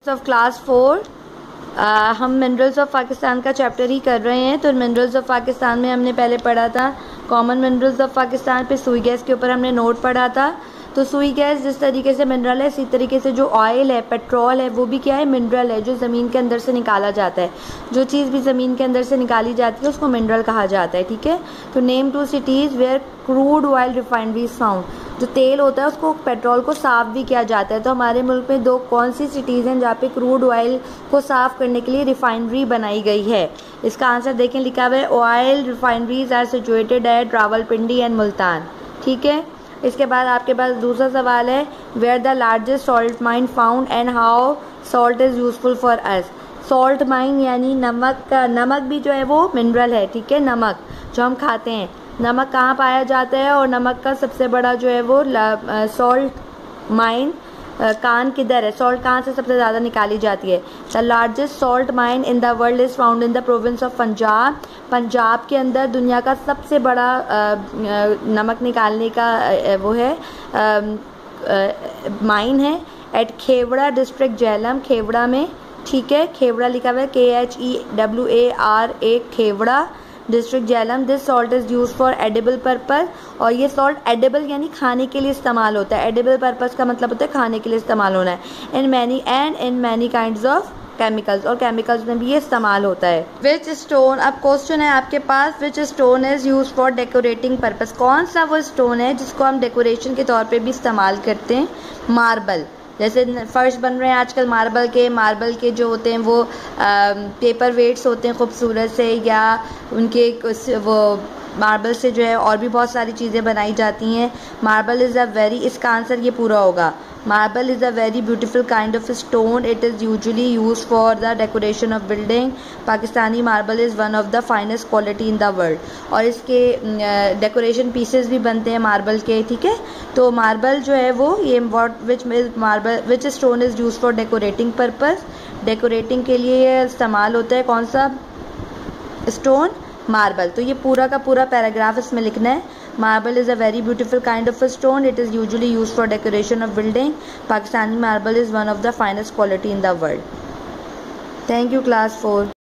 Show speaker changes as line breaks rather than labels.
Of class 4 हम minerals of Pakistan का chapter ही कर रहे हैं। तो मिनरल्स ऑफ पाकिस्तान में हमने पहले पढ़ा था कॉमन मिनरल्स ऑफ पाकिस्तान पे सुई गैस के ऊपर हमने नोट पढ़ा था। तो सुई गैस जिस तरीके से मिनरल है, इसी तरीके से जो ऑयल है, पेट्रोल है, वो भी क्या है, मिनरल है, जो ज़मीन के अंदर से निकाला जाता है। जो चीज़ भी ज़मीन के अंदर से निकाली जाती है उसको मिनरल कहा जाता है। ठीक है। तो name 2 cities where crude oil refineries found. जो तेल होता है उसको, पेट्रोल को साफ़ भी किया जाता है। तो हमारे मुल्क में दो कौन सी सिटीज़ हैं जहाँ पे क्रूड ऑयल को साफ़ करने के लिए रिफाइनरी बनाई गई है? इसका आंसर देखें, लिखा हुआ है oil refineries are situated at Rawalpindi and Multan. ठीक है। इसके बाद आपके पास दूसरा सवाल है, where the largest salt mine found and how salt is useful for us. Salt mine यानी नमक का, नमक भी जो है वो मिनरल है। ठीक है। नमक जो हम खाते हैं, नमक कहाँ पाया जाता है, और नमक का सबसे बड़ा जो है वो सॉल्ट माइन कान किधर है, सॉल्ट कहाँ से सबसे ज़्यादा निकाली जाती है? The largest salt mine in the world is found in the province of Punjab. Punjab के अंदर दुनिया का सबसे बड़ा नमक निकालने का वो है माइन है एट खेवड़ा डिस्ट्रिक्ट झेलम, खेवड़ा में। ठीक है। खेवड़ा लिखा हुआ है KHEWARA, Khewra district Jhelum. This salt is use for edible purpose. और ये सॉल्ट एडिबल यानी खाने के लिए इस्तेमाल होता है। एडिबल पर्पज़ का मतलब होता है खाने के लिए इस्तेमाल होना है। In many kinds of chemicals, और केमिकल्स में भी ये इस्तेमाल होता है। विच स्टोन, अब क्वेश्चन है आपके पास, which stone is use for decorating purpose. कौन सा वो स्टोन है जिसको हम डेकोरेशन के तौर पे भी इस्तेमाल करते हैं? मार्बल। जैसे फर्श बन रहे हैं आजकल मार्बल के जो होते हैं वो पेपर वेट्स होते हैं खूबसूरत से, या उनके वो मार्बल से जो है और भी बहुत सारी चीज़ें बनाई जाती हैं। मार्बल इज़ अ वेरी, इसका आंसर ये पूरा होगा। Marble is a very beautiful kind of stone. It is usually use for the decoration of building. Pakistani marble is one of the finest quality in the world. और इसके decoration pieces भी बनते हैं marble के। ठीक है। तो मार्बल जो है वो ये which stone is use for decorating purpose. Decorating के लिए ये इस्तेमाल होता है। कौन सा स्टोन? मार्बल। तो ये पूरा का पूरा पैराग्राफ इसमें लिखना है। Marble is a very beautiful kind of stone. It is usually use for decoration of building. Pakistani marble is one of the finest quality in the world. Thank you class 4।